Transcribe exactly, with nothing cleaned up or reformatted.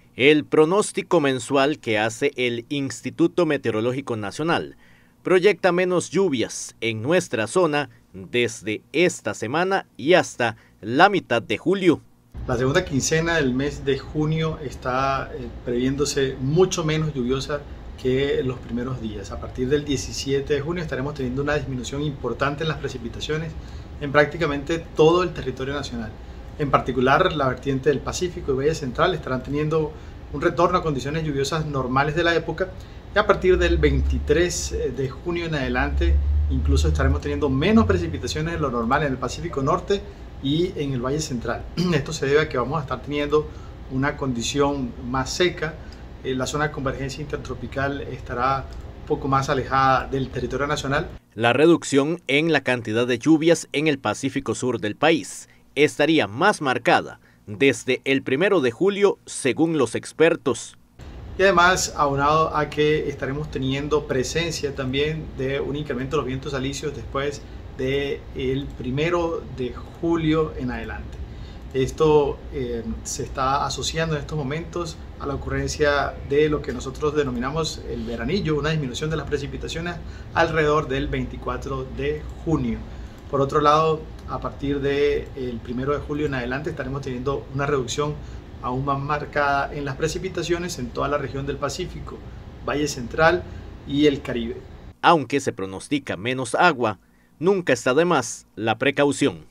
El pronóstico mensual que hace el Instituto Meteorológico Nacional proyecta menos lluvias en nuestra zona desde esta semana y hasta la mitad de julio. La segunda quincena del mes de junio está eh, previéndose mucho menos lluviosa que los primeros días. A partir del diecisiete de junio estaremos teniendo una disminución importante en las precipitaciones en prácticamente todo el territorio nacional. En particular, la vertiente del Pacífico y Valle Central estarán teniendo un retorno a condiciones lluviosas normales de la época, y a partir del veintitrés de junio en adelante incluso estaremos teniendo menos precipitaciones de lo normal en el Pacífico Norte y en el Valle Central. Esto se debe a que vamos a estar teniendo una condición más seca. La zona de convergencia intertropical estará un poco más alejada del territorio nacional. La reducción en la cantidad de lluvias en el Pacífico Sur del país estaría más marcada desde el primero de julio, según los expertos. Y además, aunado a que estaremos teniendo presencia también de un incremento de los vientos alisios después del primero de julio en adelante. Esto eh, se está asociando en estos momentos a la ocurrencia de lo que nosotros denominamos el veranillo, una disminución de las precipitaciones alrededor del veinticuatro de junio. Por otro lado, a partir del primero de julio en adelante estaremos teniendo una reducción aún más marcada en las precipitaciones en toda la región del Pacífico, Valle Central y el Caribe. Aunque se pronostica menos agua, nunca está de más la precaución.